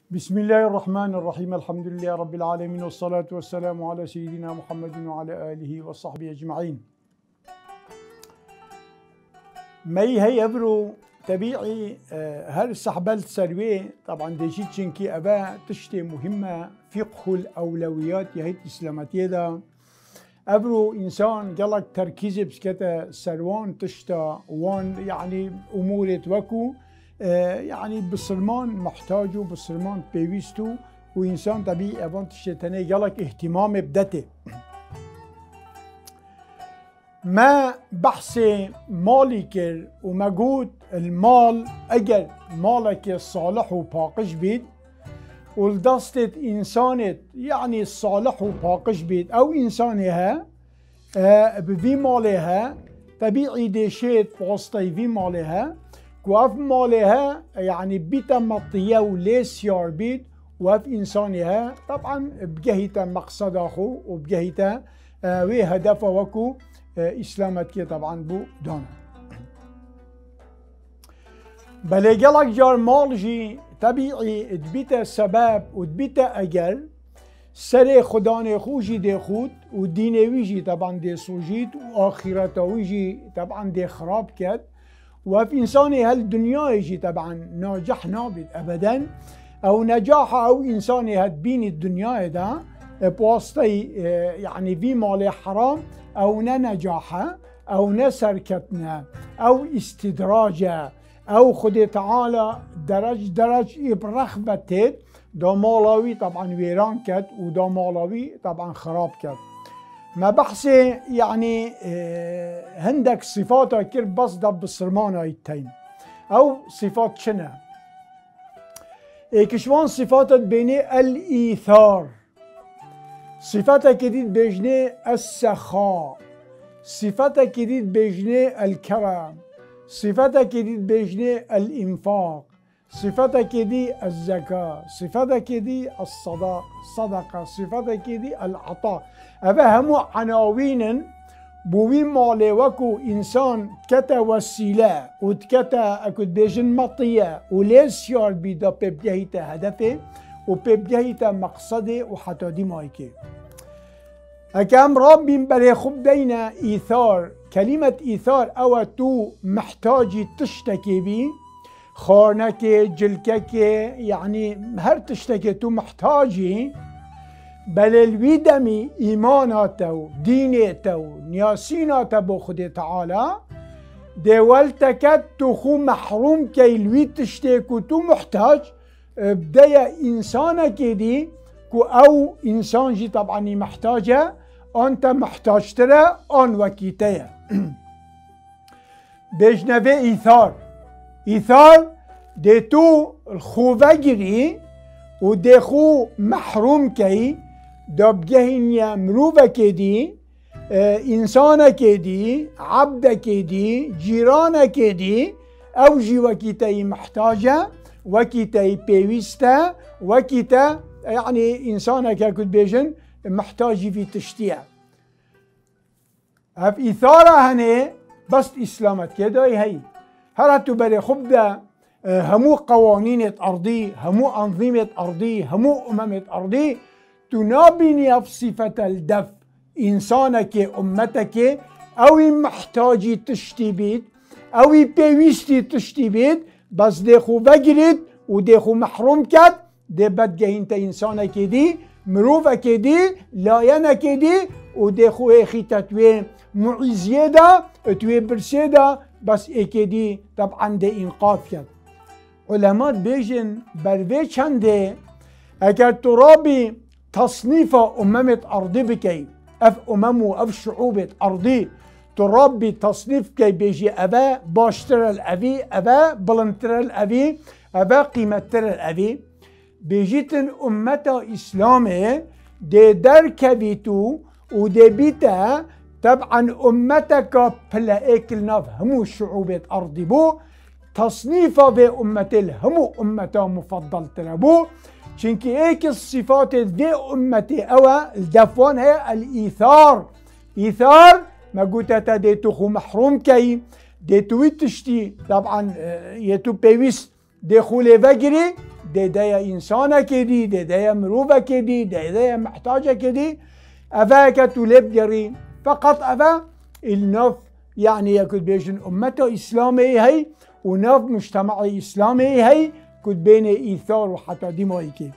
بسم الله الرحمن الرحيم. الحمد لله رب العالمين، والصلاة والسلام على سيدنا محمد وعلى آله وصحبه أجمعين. مي هي أبرو طبيعي هر سحبلت سروي طبعا ديشيت شنكي أبا تشتي مهمة فقه الأولويات يهيت إسلاماتية دا أبرو إنسان قالك تركيز بسكتا سروان تشتا وان يعني أمورة وكو يعني بسلمان محتاجو بسلمان بيويستو وإنسان طبيعي أبان تشتني قالك اهتمام بدته. ما بحث مالي كر وما قود المال أجر مالك صالح وباقش بيد ولدستت إنسانت يعني الصالح وباقش بيد أو إنسانها بفي مالها طبيعي ديشيت بوسطي في مالها وف مالها يعني بيتا مطية وليس يار بيت وف إنسانها طبعا بجهتا مقصد أخو وبجهتا وهدف وكو إسلامتك طبعا بو دانا بلي قالك جار مالجي طبيعي تبيتا سبب وتبيتا أجل سري خداني خوجي دي خود وديني ويجي طبعا دي سوجيت وآخرته ويجي طبعا دي خراب كد وفي إنساني هالدنيا يجي طبعا ناجح نابد أبدا أو نجاح أو إنساني هتبين الدنيا ده بواسطي يعني في مال حرام أو نجاح أو نسركتنا أو استدراجة أو خدي تعالى درج برغبتت دا مالاوي طبعا ويران كت ودا مالاوي طبعا خراب كت. ما بحثي يعني هندك صفاتها كير بس دا بصرمان هايتين أو صفات شنا كشوان صفاتها بيني الإيثار، صفاتها كديد بيجني السخاء، صفاتها كديد بيجني الكرم، صفاتها كديد بيجني الإنفاق، صفاتها كدي الزكاة، صفاتها كدي الصدقة، صفاتها كدي العطاء. أبا همو عناوين بوين مالي وكو إنسان كتا وسيلة وتكتا أكد بيجن مطية وليس يار بيدا بيبجهيتا هدفه وبيبجهيتا مقصده وحتى دي مايكي أكام ربي بري خب دينا إيثار. كلمة إيثار أو تو محتاجي تشتكي بي خارنك جلكك يعني هر تشتكي تو محتاجي بل الويدمي إيماناته دينيته نياسيناته بو خدي تعالى دولتك تخو محروم كي الويد تشتكو تو محتاج بداية إنسانك دي كو أو إنسان جي طبعا محتاجة أنت محتاج ترى أن وكيتيا بيجنبه إيثار دي تو الخوفجري ودي خو محروم كي دبجهن يا مروفة كدي إنسانة كدي عبدة كدي جيرانة كدي أو جي وكيتي محتاجة وكيتي بيويستا وكيتا يعني إنسانة كاكد بيجن محتاجة في تشتيع هف إثارة هني بس إسلامت كده هي هرتو بري خبدا همو قوانين أرضي همو أنظمة أرضي همو أمم أرضي تنابني في صفة الدف إنسانك أمتك أو محتاجي تشتي بيت أو بيويستي تشتي بيت بس ديخو بجرد وديخو محروم كد دي بدجه انت إنسانك دي مروفك دي لاينك دي وديخو اخي تتوي معيزية دا توي برسي دا بس ايكي دي طبعا دي انقاف كد. علماء بيجن بروي چنده اگر ترابي تصنيف أممة أرضي بكي أف أمم وأف شعوبة أرضي تربي تصنيف كي بيجي أبا باشتر الأبي أبا بلنتر الأبي أبا قيمتر الأبي بيجيتن أمتا إسلامي دي دركبيتو ودي بيتا طبعا أمتك بلا إيكل ناف همو شعوبة أرضي بو تصنيفه في أمتل همو أمتا مفضل تربو شنكي ايك الصفات ذي امتي اوا الدفون هي الايثار. ايثار ما قلت ديتو خو محروم كي ديتو تشتي طبعا يتو بيويس دي خولي فجري ديدايا إنسانة كدي ديدايا مروفة كدي ديدايا محتاجة كدي أفا كتولب جرين فقط أفا النف يعني يكون بيجن أمته إسلامي هي ونف مجتمعي إسلامي هي كد بين إيثار وحتى ديمايكي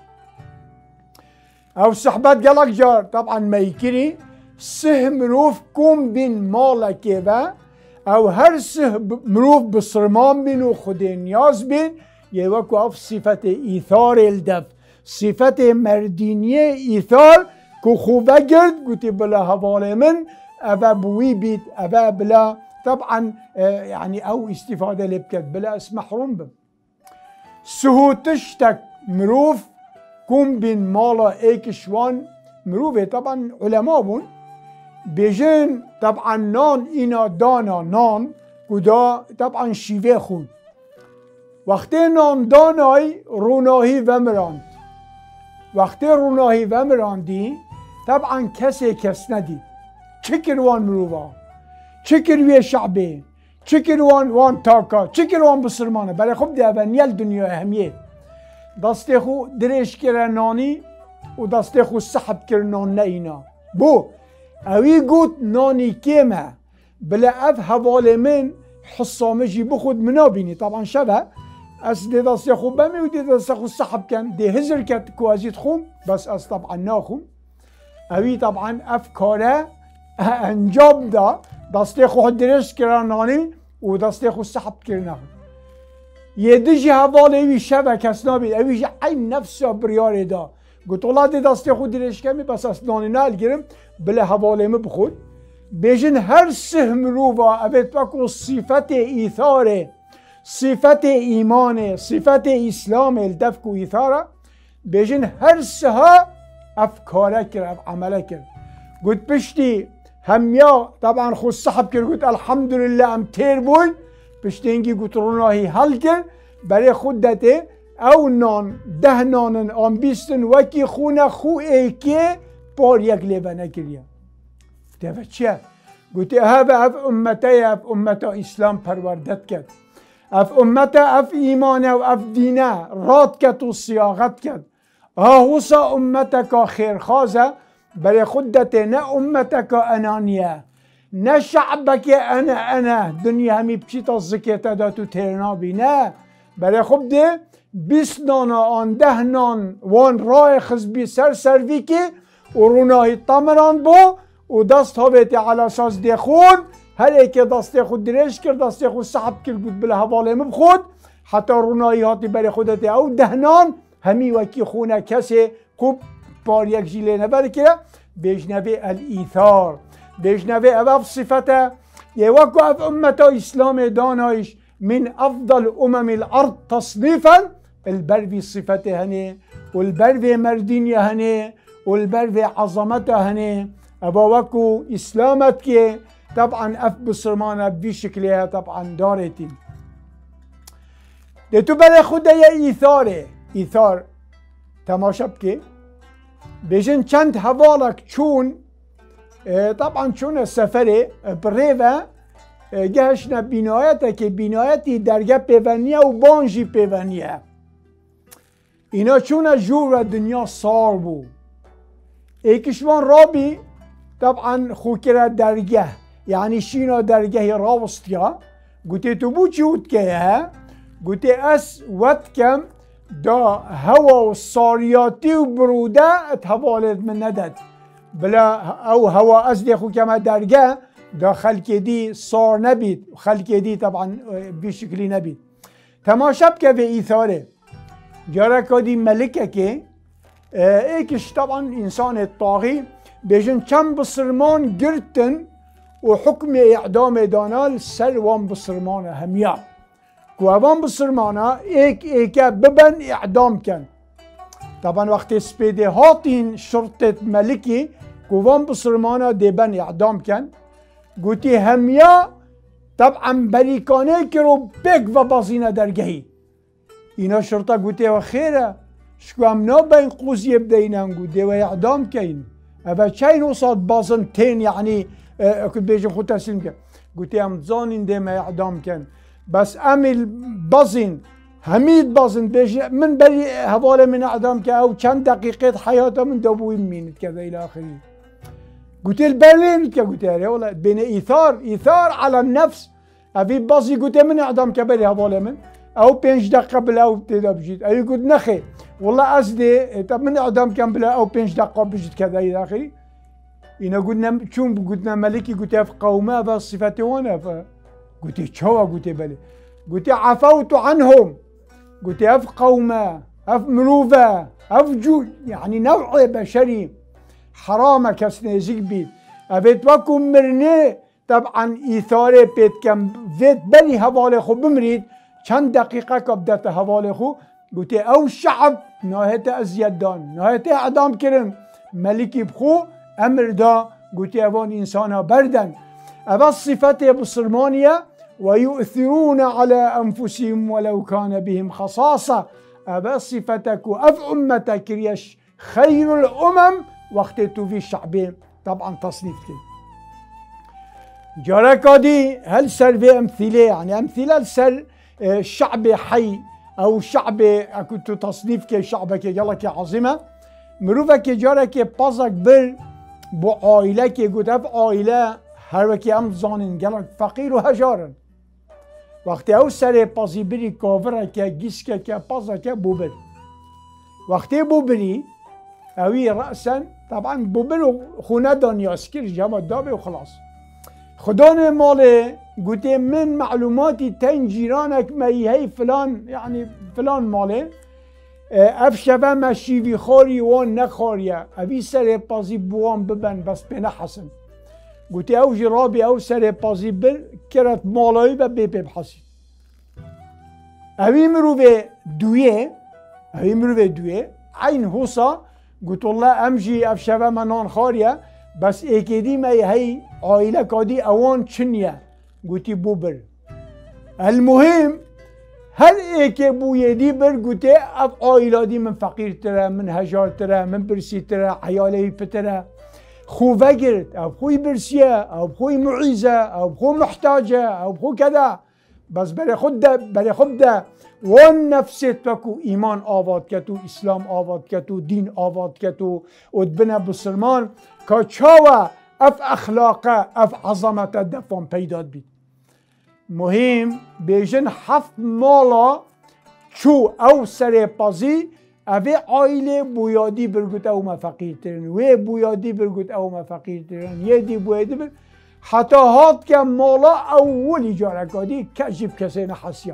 أو صحبات قالك جار طبعا ما يكري سهم مروف كوم بين مالك با أو هر سهم مروف بصرمان بين وخدين نياز بين يوكو أف صفة إيثار الدف صفة مردينية إيثار كو خوبه گرد گوتی بلا حواله من أبا بوي بيت أبا بلا طبعا يعني أو استفادة لبكت بلا اسم محروم بم سهوتشتك مروف كوم بين مالا ايكشوان مروفه طبعا علماء بون بيجن طبعا نان إنا دانا نان كدا طبعا شيوه خون وقتی نان دانای روناهی ومراند وقتی روناهی ومراندی طبعا کسی کس ندید چه کروان مروفا چه کروی شعبه چه کروان وان تاکا چه کروان بسرمانه برای خب ده اونیل دنیا اهمیه دست خو درش کرنانی و دست خو سحب کرنان نه اینا بو اوی گوت نانی کیمه بلا اف حوال من حصامه جی بخود منابینی طبعا شبه از دی دست خو بمی و دی دست خو سحب کن دی هزر کت کوازیت خوم بس از طبعا ناخوم اوی طبعا اف کاره انجام دا دست خو درش کرنانی و دست خو سحب کرنان یه دیجی حواله اوی شبه کس نابید اوی جی عین نفسه بریاره دا گوت والله دی دست خود درش کمی بس از نانی نال گرم بله حواله می بخود بیجن هر سهم روبا اوید بکو صفت ایثاره صفت ایمان صفت اسلام الدفک و ایثاره بیجن هر سها افکاره کرد عمله کرد گوت پشتی همیا طبعا خود صحب کرد گوت الحمدلله ام تیر بوین پشتی اینگی گوت روناهی حل کرد برای خود دته او نان ده نانن آن بیستن وکی خونه خو ایکه بار یک لیوه نکریه دیوه چیه؟ گوتی اف امتا اسلام پروردت کرد اف امتا اف ایمانه و اف دینه راد کرد و سیاغت کرد هاوسا امتا که خیرخوازه برای خودته نه امتا که انانیه نه شعبک انا دنیا همی بچی تا زکیت داتو ترنابی نه برای خود ده 20 نان آن 10 نان وان راه خزبی سروی که و روناهی تمران با و دست ها بیتی علا ساز دی خون هر ایک دست خود درش کرد دست خود سحب کرد بود بله حواله مبخود حتی روناهی هاتی برای خودتی او 10 نان همی وکی خونه کسی کوب پار یک جیله نبر کرد بیجنوی الایثار بیجنوی اف صفته یه وکو اف امتا اسلام دانایش من افضل الارض تصنيفا البربي صفته هني والبربي مردينيا هني والبربي عظمته هني ابوكو اسلامتك طبعا اف بصرمانه بشكلها طبعا دارتي دتو بلا خدا يا ايثار تماشا بكي بيجن چند حوالك چون طبعا چون السفري بريفا گهشنا بینایته که بینایتی درگه پیونیه و بانجی پیونیه اینا چون جور دنیا سار بو ایکشوان رابی طبعا خوکره درگه یعنی شینا درگه راوستیا گوتی تو بو چی ود که گوتی اس ود کم دا هوا و ساریاتی و بروده اتحوالت من ندد بلا او هوا از دی خو کم درگه دا خلق دی صار نبید خلق دی طبعا بشکلی نبید تماشا که به ایثاره جارا دی ملکه که ایکش طبعا انسان طاغی بیجن چند بصرمان گرتن و حکم اعدام دانال سر وان بصرمان همیا که وان بصرمانا ایکه ببن اعدام کن طبعا وقتی سپیده هاتین شرطت ملکی که وان بصرمانا دیبن اعدام کن گوتی همیا طبعا بریکانه که رو بگ و بازینه درگهی اینا شرطه گوتی و خیره شکو هم نا بین قوزی بدینن گوتی و اعدام کن اوه چین اصاد بازن تین یعنی اکد بیجن خود تسلیم کن گوتی هم زانین دیم اعدام کن بس امیل بازین هميد بازن بيجي من بلي هذول من اعدام او كم دقيقة حياته من دوبوي مين كذا الى اخره. قلت البرلين قلت له والله بين ايثار على النفس ابي بازي قلت من اعدام كبلي هذول من او 5 دقيقة بلا او تبدا بجيت اي قلت نخي والله قصدي طب من اعدام كم بلا او 5 دقائق بجيت كذا الى اخره. إنا قلنا شون قلنا ملكي قلت في قومه بصفتي وانا قلت شو قلت بلي قلت عفوت عنهم قلت اف قومه اف مروفه اف جو يعني نوع بشري حرامه كسنه زيبي ابيت وكم مرني طبعا ايثاري بيت كم فيت بلي هوالي خو بمريد كم دقيقه كبدت هوالي خو قلت او الشعب نهايته ازيد دان نهايته اعدام كرن ملكي بخو امر دا قلت ابون انسانا بردا ابا صفته بصرمانيه ويؤثرون على انفسهم ولو كان بهم خصاصه ابا صفتك اف امتك ريش خير الامم وقت تو في شعبين طبعا تصنيف كي جاركادي هل سر في امثله يعني امثله السر شعب حي او شعب كنت تصنيف كي شعبك يلك عظيمه مروفك جارك بازك بر بو عائله كي قلت اف عائله هر وكي ام زانن جلك فقير وهجارن وقت او سر بازي بري كافره كي جيسكا كي بازا كي بوبر وقت بوبري اوي راسا طبعا بوبر خونه دانياسكر جمع دابه وخلاص خدان مالي قلت من معلوماتي تين جيرانك ما هي فلان يعني فلان مالي اف شبه مشيوي خوري وان نخوريا اوي سر بازي بوان ببن بس بنا حسن قلت او جرابي او سر بازي بر كرت مالاي و بيبي بحسي اوي مروفي دويه عين هوسا قلت الله امجي اف شبه منان خوريا بس اكيدي ما هي عائلة كادي اوان چنيا قلت بوبر المهم هل ايكي بو يدي بر قلت اف عائلة دي من فقير ترى من هجار ترى من برسي ترى عيالي بترى خو فقرت او خوي برسية او خوي معيزة او خو محتاجة او خو كذا بس بري خد وان نفسيتكو ايمان آباد كتو اسلام آباد كتو دين آباد كتو ودبنا بسلمان كاچاوا اف اخلاقه اف عظمة دفن پیداد بید مهم بیجن 7 مالا چو او سر پازی اوه عائله بویادی برگوت او ما فقیر ترن و بویادی برگوت او ما فقیر ترن یه دی بویادی بر حتی هات که مالا اولی جارکادی کجیب کسی نحسیان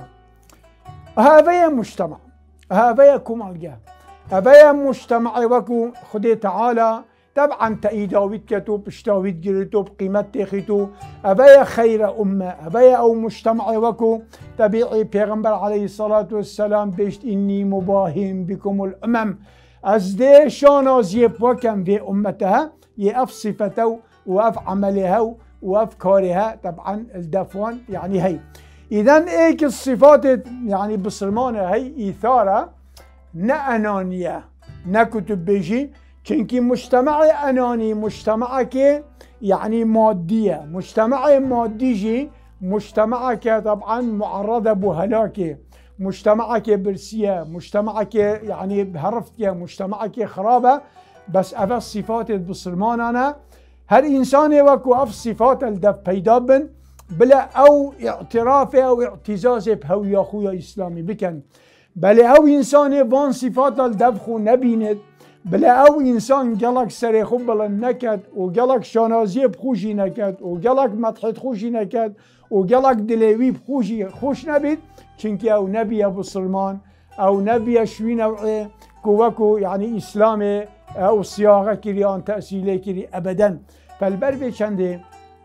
هذا مجتمع هذا كمالجا هذا مجتمع وكو خدي تعالى طبعا تأيداويت كتو بشتاويت جريتو بقيمة تيخيتو هذا خير أمة هذا أو مجتمع وكو تبيعي پیغمبر عليه الصلاة والسلام بيشت إني مباهم بكم الأمم أزدي شانازي بوكم في أمتها يأف صفته وأف عملها وأف كارها طبعا الدفوان يعني هي إذن إيك الصفات يعني بصرمانة هي إيثارة نا أنانية نا كتب بيجي چونكي مجتمع أناني مجتمع كي يعني مادية مجتمع مادي جي مجتمع كي طبعا معرضة بهلاكي مجتمع كي برسية مجتمع كي يعني بهرفتية مجتمع كي خرابة بس أفا الصفات بصرمانة هر إنسان وكو أف صفات الدف بيدابن بلا او اعترافه او اعتزازه بهوية خويا اسلامي بكن بلا او انسان وان صفات الدبخو نبيند بلا او انسان قالك سري خبلا نكد وقالك شانازي بخوشي نكد وقالك مدحت خوشي نكد وقالك دليوي بخوشي خوش نبيد چنكي او نبي ابو سلمان او نبي شوي نوعي كوكو يعني اسلامي او صياغه كريان تأسيلي كري ابدا فالبربي چنده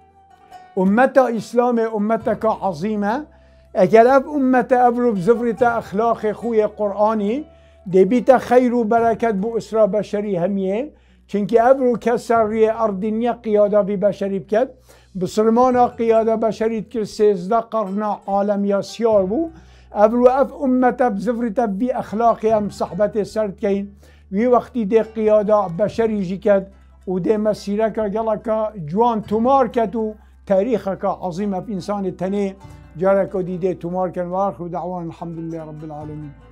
أمتا إسلام أمتك عظيمة أكل أف أمتا أبرو بزفرة أخلاق خوي قرآني دي بيتا خير وبركة بو إسرى بشري هميه چنكي أبرو كسر أرضينية قيادة في بشري بكت بسلمانا قيادة بشري تكر 13 قرن عالم ياسيار بو أبرو أف أمتا بزفرة بي أخلاقي هم صحبة سرد كين وي وقتي دي قيادة بشري جيكت ودي مسيرك جلك جوان تمار كتو تاريخك عظيمة في إنسان التاني جارك وديدي تمار كان واخر دعوانا الحمد لله رب العالمين.